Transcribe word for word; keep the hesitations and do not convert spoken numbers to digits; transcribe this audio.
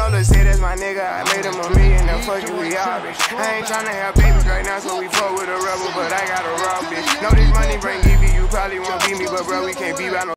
know, let's say that's my nigga. I made him a million, and fuck you, we all rich. I ain't tryna have babies right now, so we fuck with a rebel, but I got a raw bitch. Know this money bring Evie, you probably won't beat me, but bro, we can't be by no